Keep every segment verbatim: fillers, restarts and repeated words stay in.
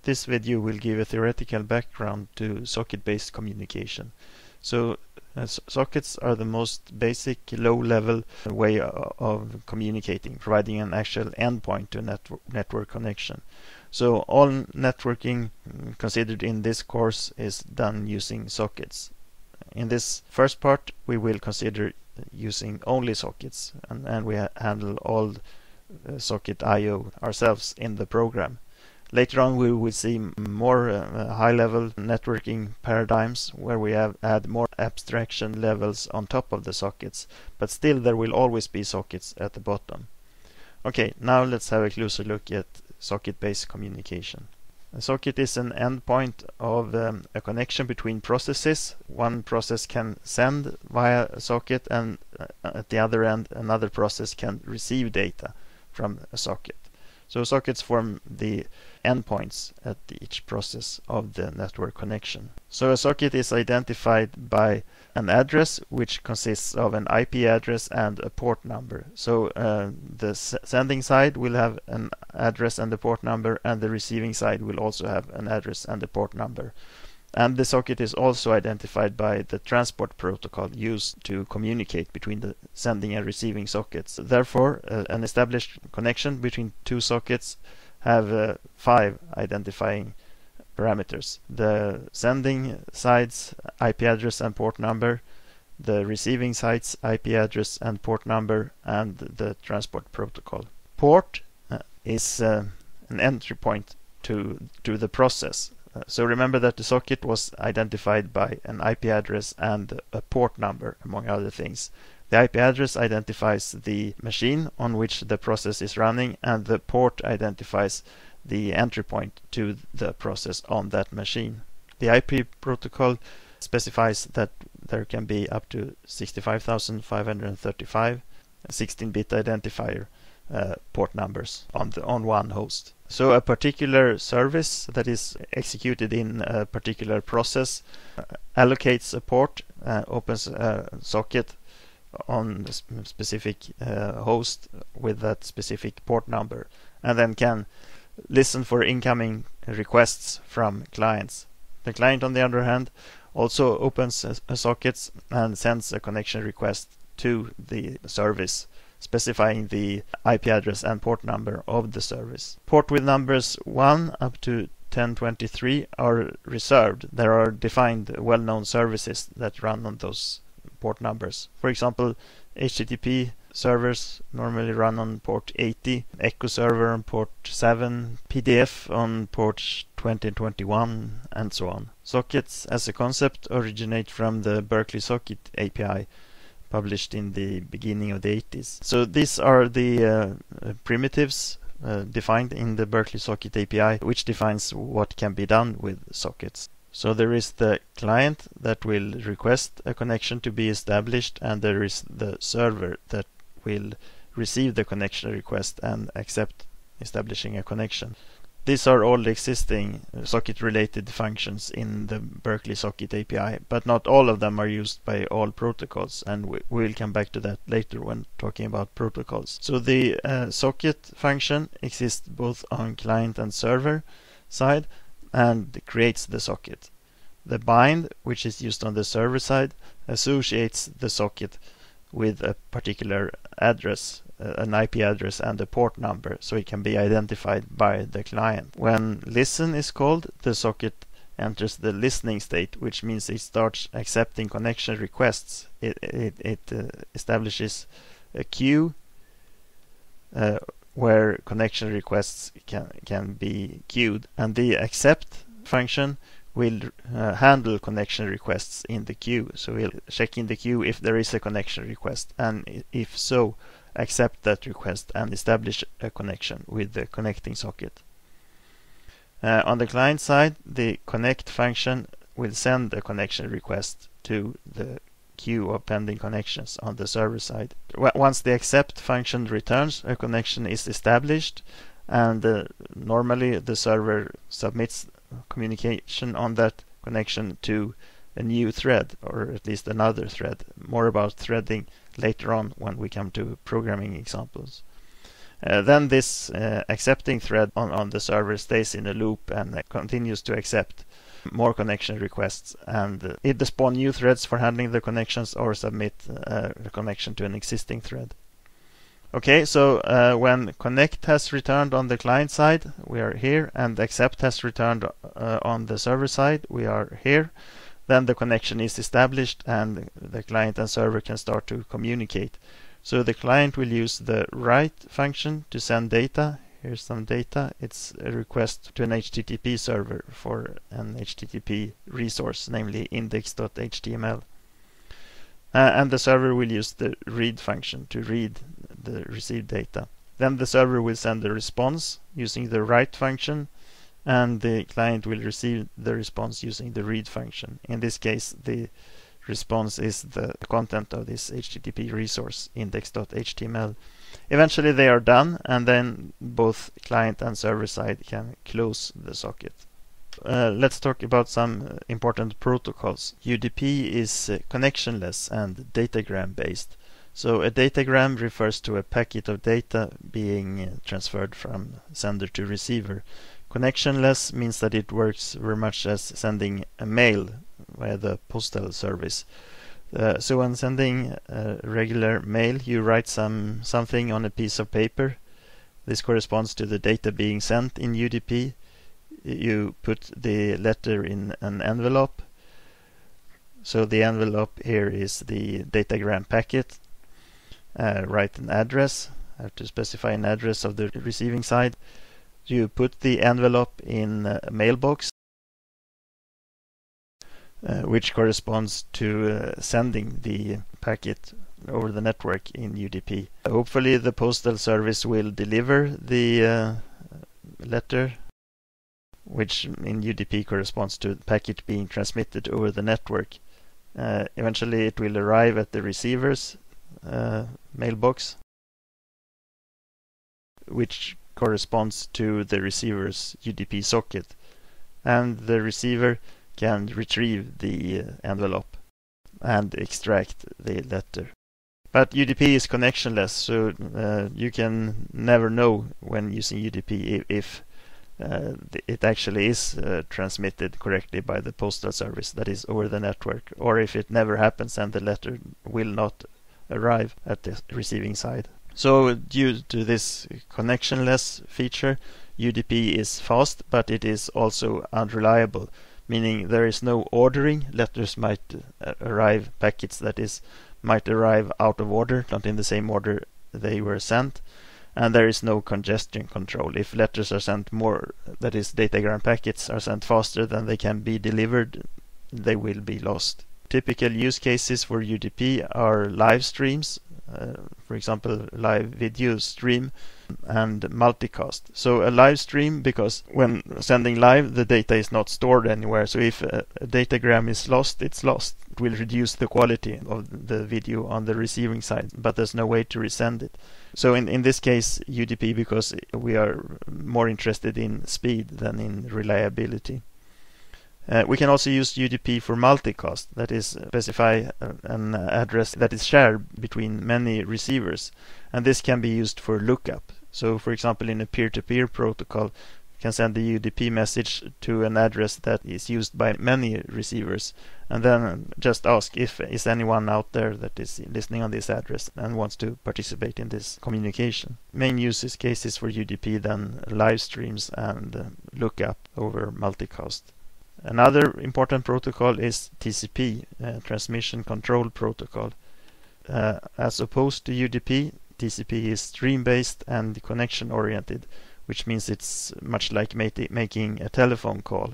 this video will give a theoretical background to socket-based communication. So uh, sockets are the most basic low-level way of communicating, providing an actual endpoint to a network, network connection. So all networking considered in this course is done using sockets. In this first part we will consider using only sockets, and, and we ha handle all uh, socket I O ourselves in the program. Later on we will see more uh, high-level networking paradigms where we have add more abstraction levels on top of the sockets, but still there will always be sockets at the bottom. Okay, now let's have a closer look at socket-based communication. A socket is an endpoint of um, a connection between processes. One process can send via a socket, and uh, at the other end another process can receive data from a socket. So sockets form the endpoints at each process of the network connection. So a socket is identified by an address which consists of an I P address and a port number. So uh, the sending side will have an address and a port number, and the receiving side will also have an address and a port number. And the socket is also identified by the transport protocol used to communicate between the sending and receiving sockets. Therefore, uh, an established connection between two sockets have uh, five identifying parameters: the sending side's I P address and port number, the receiving side's I P address and port number, and the transport protocol. Port uh, is uh, an entry point to, to the process. So remember that the socket was identified by an I P address and a port number, among other things. The I P address identifies the machine on which the process is running, and the port identifies the entry point to the process on that machine. The I P protocol specifies that there can be up to sixty-five thousand five hundred thirty-five sixteen bit identifier uh, port numbers on the on one host. So a particular service that is executed in a particular process uh, allocates a port, uh, opens a socket on a specific uh, host with that specific port number, and then can listen for incoming requests from clients. The client, on the other hand, also opens a, a socket and sends a connection request to the service, specifying the I P address and port number of the service. Port with numbers one up to ten twenty-three are reserved. There are defined well-known services that run on those port numbers. For example, H T T P servers normally run on port eighty, Echo server on port seven, P D F on port twenty twenty-one, and so on. Sockets as a concept originate from the Berkeley Socket A P I, published in the beginning of the eighties. So these are the uh, primitives uh, defined in the Berkeley Socket A P I, which defines what can be done with sockets. So there is the client that will request a connection to be established, and there is the server that will receive the connection request and accept establishing a connection. These are all existing socket-related functions in the Berkeley Socket A P I, but not all of them are used by all protocols, and we will come back to that later when talking about protocols. So the uh, socket function exists both on client and server side and creates the socket. The bind, which is used on the server side, associates the socket with a particular address, an I P address and a port number, so it can be identified by the client. When listen is called, the socket enters the listening state, which means it starts accepting connection requests. It, it, it uh, establishes a queue uh, where connection requests can, can be queued, and the accept function will uh, handle connection requests in the queue. So we'll check in the queue if there is a connection request, and if so, accept that request and establish a connection with the connecting socket. Uh, on the client side, the connect function will send a connection request to the queue of pending connections on the server side. W once the accept function returns, a connection is established, and uh, normally the server submits communication on that connection to a new thread, or at least another thread. More about threading later on when we come to programming examples. Uh, then this uh, accepting thread on, on the server stays in a loop and uh, continues to accept more connection requests, and uh, either spawn new threads for handling the connections or submit uh, a connection to an existing thread. Okay, so uh, when connect has returned on the client side, we are here, and accept has returned uh, on the server side, we are here. Then the connection is established and the client and server can start to communicate. So the client will use the write function to send data. Here's some data. It's a request to an H T T P server for an H T T P resource, namely index dot H T M L. Uh, and the server will use the read function to read the received data. Then the server will send a response using the write function, and the client will receive the response using the read function. In this case, the response is the content of this H T T P resource, index dot H T M L. Eventually they are done, and then both client and server side can close the socket. Uh, let's talk about some important protocols. U D P is uh, connectionless and datagram based. So a datagram refers to a packet of data being uh, transferred from sender to receiver. Connectionless means that it works very much as sending a mail via the postal service. Uh, so when sending a regular mail, you write some something on a piece of paper. This corresponds to the data being sent in U D P. You put the letter in an envelope. So the envelope here is the datagram packet. Uh, write an address. I have to specify an address of the receiving side. You put the envelope in a mailbox, uh, which corresponds to uh, sending the packet over the network in U D P. Hopefully the postal service will deliver the uh, letter, which in U D P corresponds to the packet being transmitted over the network. Uh, eventually it will arrive at the receiver's uh, mailbox, which corresponds to the receiver's U D P socket, and the receiver can retrieve the uh, envelope and extract the letter. But U D P is connectionless, so uh, you can never know when using U D P if, if uh, it actually is uh, transmitted correctly by the postal service, that is over the network, or if it never happens and the letter will not arrive at the receiving side. So due to this connectionless feature, U D P is fast, but it is also unreliable, meaning there is no ordering. Letters might uh, arrive, packets that is, might arrive out of order, not in the same order they were sent, and there is no congestion control. If letters are sent more, that is, datagram packets are sent faster than they can be delivered, they will be lost. Typical use cases for U D P are live streams, uh, for example live video stream, and multicast. So a live stream, because when sending live the data is not stored anywhere, so if a, a datagram is lost, it's lost. It will reduce the quality of the video on the receiving side, but there's no way to resend it. So in, in this case U D P, because we are more interested in speed than in reliability. Uh, we can also use U D P for multicast, that is, specify uh, an address that is shared between many receivers, and this can be used for lookup. So for example in a peer-to-peer protocol, you can send a U D P message to an address that is used by many receivers, and then just ask if is anyone out there that is listening on this address and wants to participate in this communication. Main use cases for U D P then live streams and uh, lookup over multicast. Another important protocol is T C P, uh, Transmission Control Protocol. Uh, as opposed to U D P, T C P is stream-based and connection-oriented, which means it's much like making a telephone call.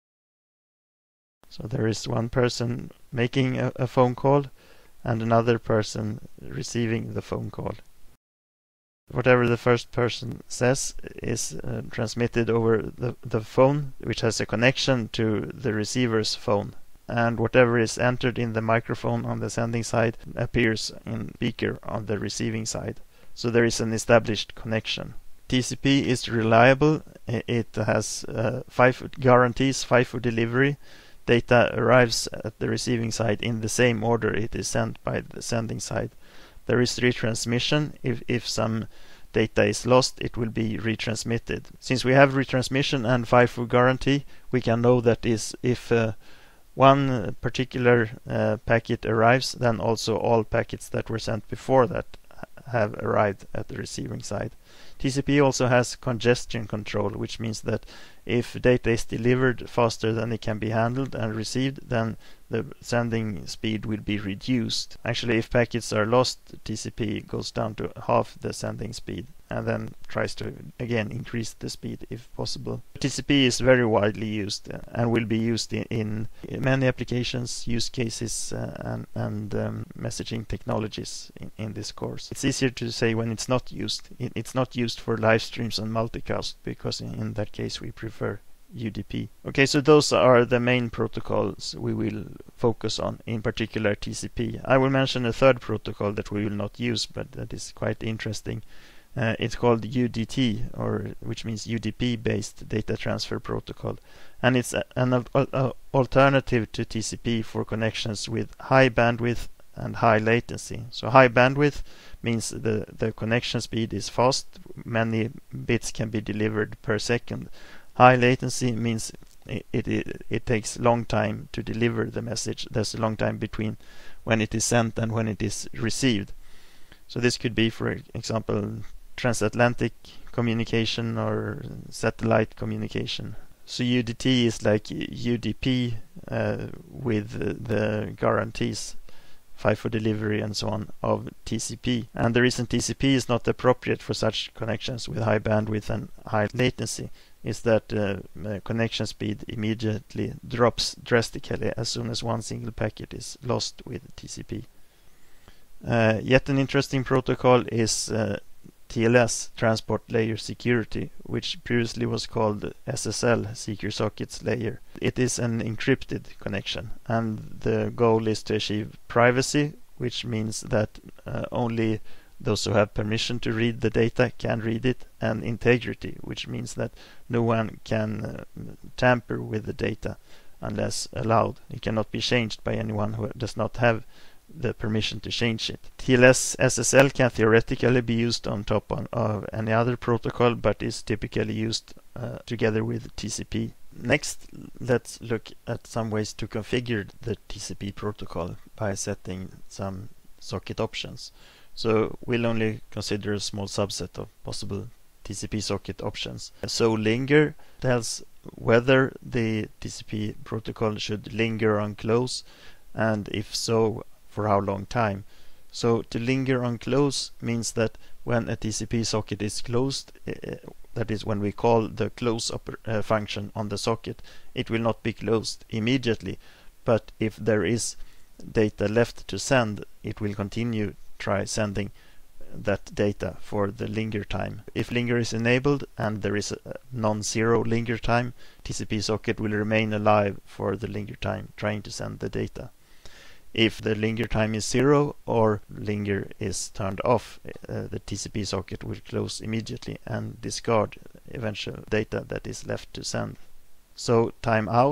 So there is one person making a, a phone call and another person receiving the phone call. Whatever the first person says is uh, transmitted over the, the phone, which has a connection to the receiver's phone. And whatever is entered in the microphone on the sending side appears in speaker on the receiving side. So there is an established connection. T C P is reliable. It has uh, FIFO guarantees FIFO delivery. Data arrives at the receiving side in the same order it is sent by the sending side. There is retransmission if, if some data is lost, it will be retransmitted. Since we have retransmission and FIFO guarantee, we can know that is if uh, one particular uh, packet arrives, then also all packets that were sent before that have arrived at the receiving side. T C P also has congestion control, which means that if data is delivered faster than it can be handled and received, then the sending speed will be reduced. Actually, if packets are lost, T C P goes down to half the sending speed and then tries to again increase the speed if possible. T C P is very widely used and will be used in, in many applications, use cases uh, and, and um, messaging technologies in, in this course. It's easier to say when it's not used. It, it's not used for live streams and multicast because in, in that case we prefer U D P. Okay, so those are the main protocols we will focus on, in particular T C P. I will mention a third protocol that we will not use, but that is quite interesting. Uh, it's called U D T, or which means U D P-based data transfer protocol, and it's a, an al al alternative to T C P for connections with high bandwidth and high latency. So high bandwidth means the the connection speed is fast, many bits can be delivered per second. High latency means it, it it takes long time to deliver the message. There's a long time between when it is sent and when it is received. So this could be, for example, transatlantic communication or satellite communication. So U D T is like U D P uh, with the guarantees, FIFO delivery and so on, of T C P. And the reason T C P is not appropriate for such connections with high bandwidth and high latency is that uh, uh, connection speed immediately drops drastically as soon as one single packet is lost with T C P. Uh, yet an interesting protocol is uh, T L S, Transport Layer Security, which previously was called S S L, Secure Sockets Layer. It is an encrypted connection, and the goal is to achieve privacy, which means that uh, only those who have permission to read the data can read it, and integrity, which means that no one can uh, tamper with the data unless allowed. It cannot be changed by anyone who does not have the permission to change it. T L S S S L can theoretically be used on top on, of any other protocol, but is typically used uh, together with T C P. Next, let's look at some ways to configure the T C P protocol by setting some socket options. So we'll only consider a small subset of possible T C P socket options. So linger tells whether the T C P protocol should linger on close, and if so, for how long time. So to linger on close means that when a T C P socket is closed, uh, that is when we call the close uh, function on the socket, it will not be closed immediately, but if there is data left to send, it will continue try sending that data for the linger time. If linger is enabled and there is a non-zero linger time, T C P socket will remain alive for the linger time, trying to send the data. If the linger time is zero or linger is turned off, uh, the T C P socket will close immediately and discard eventual data that is left to send. So timeout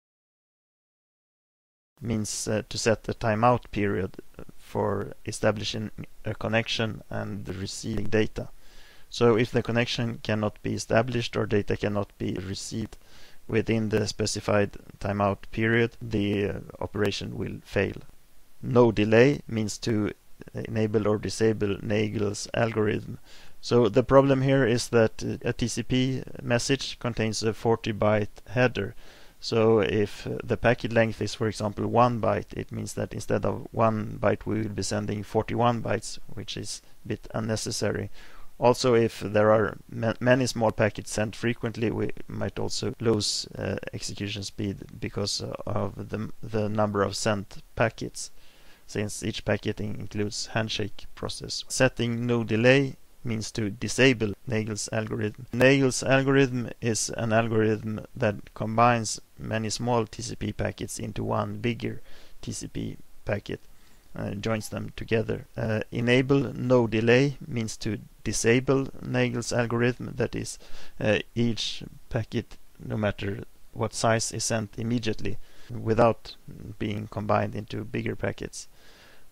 means uh, to set a timeout period for establishing a connection and receiving data. So if the connection cannot be established or data cannot be received within the specified timeout period, the uh, operation will fail. No delay means to enable or disable Nagel's algorithm. So the problem here is that a T C P message contains a forty byte header. So if the packet length is, for example, one byte, it means that instead of one byte we will be sending forty-one bytes, which is a bit unnecessary. Also, if there are ma many small packets sent frequently, we might also lose uh, execution speed because uh, of the, the number of sent packets, since each packet includes handshake process. Setting no delay means to disable Nagel's algorithm. Nagel's algorithm is an algorithm that combines many small T C P packets into one bigger T C P packet, uh, joins them together. Uh, enable no delay means to disable Nagel's algorithm, that is, uh, each packet, no matter what size, is sent immediately without being combined into bigger packets.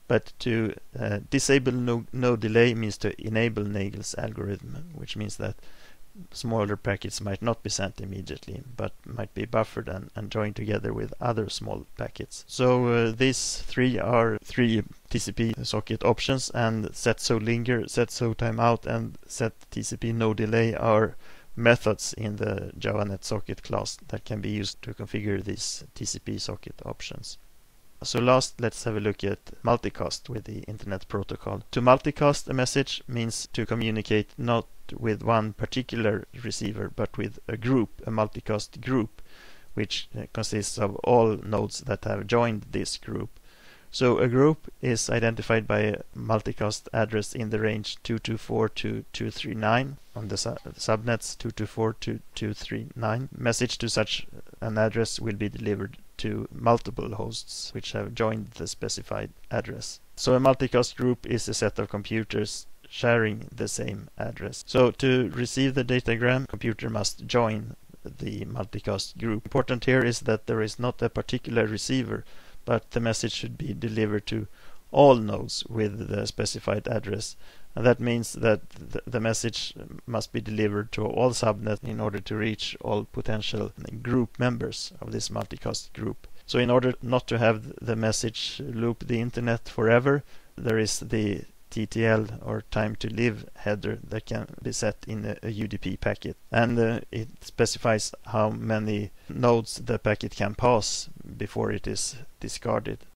But to uh, disable no, no delay means to enable Nagel's algorithm, which means that smaller packets might not be sent immediately, but might be buffered and, and joined together with other small packets. So uh, these three are three T C P socket options, and set so linger, set so timeout, and set T C P no delay are methods in the JavaNet socket class that can be used to configure these T C P socket options. So last, let's have a look at multicast with the Internet Protocol. To multicast a message means to communicate not with one particular receiver, but with a group, a multicast group, which uh, consists of all nodes that have joined this group. So a group is identified by a multicast address in the range two two four to two three nine on the su subnets two two four to two three nine. Message to such an address will be delivered to multiple hosts which have joined the specified address. So a multicast group is a set of computers sharing the same address. So to receive the datagram, computer must join the multicast group. Important here is that there is not a particular receiver, but the message should be delivered to all nodes with the specified address. And that means that th the message must be delivered to all subnets in order to reach all potential group members of this multicast group. So in order not to have the message loop the internet forever, there is the T T L or time to live header that can be set in a, a U D P packet, and uh, it specifies how many nodes the packet can pass before it is discarded.